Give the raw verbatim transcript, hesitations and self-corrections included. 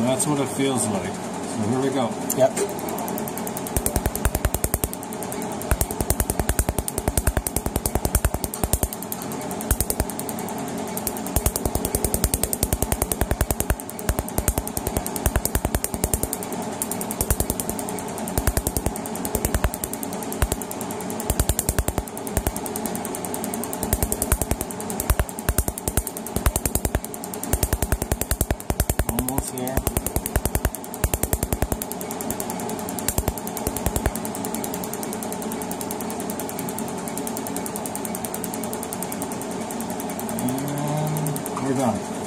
that's what it feels like. So here we go. Yep. Almost there. And we're done.